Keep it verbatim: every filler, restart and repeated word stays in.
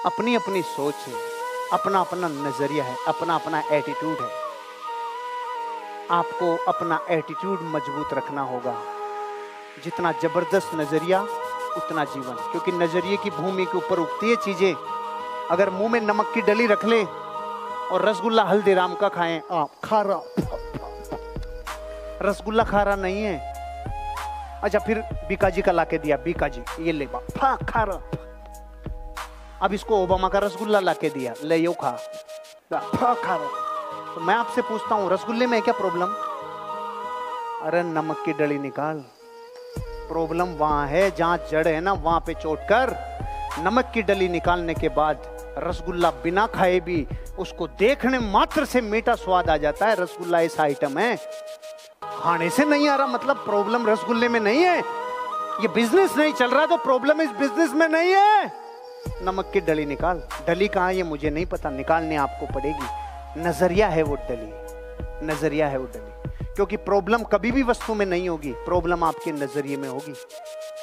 अपनी अपनी सोच है, अपना अपना नजरिया है, अपना अपना एटीट्यूड है। आपको अपना एटीट्यूड मजबूत रखना होगा। जितना जबरदस्त नजरिया उतना जीवन, क्योंकि नजरिए की भूमि के ऊपर उगती है चीजें। अगर मुंह में नमक की डली रख ले और रसगुल्ला हल्दीराम का खाएं आप, खारा, रसगुल्ला खारा नहीं है। अच्छा फिर बीकाजी का लाके दिया, बीकाजी ये ले बा, फा खारा। अब इसको ओबामा का रसगुल्ला लाके दिया, ले यो खा, फा खारा। तो मैं आपसे पूछता हूं, रसगुल्ले में क्या प्रॉब्लम? अरे नमक की डली निकाल। प्रॉब्लम वहां है जहां जड़ है ना, वहां पे चोट कर। नमक की डली निकालने के बाद रसगुल्ला बिना खाए भी उसको देखने मात्र से मीठा स्वाद आ जाता है। रसगुल्ला ऐसा आइटम है, खाने से नहीं आ रहा मतलब प्रॉब्लम रसगुल्ले में नहीं है। ये बिजनेस नहीं चल रहा तो प्रॉब्लम इस बिजनेस में नहीं है। नमक की डली निकाल। डली कहाँ है ये मुझे नहीं पता, निकालने आपको पड़ेगी। नजरिया है वो डली, नजरिया है वो डली। क्योंकि प्रॉब्लम कभी भी वस्तु में नहीं होगी, प्रॉब्लम आपके नजरिए में होगी।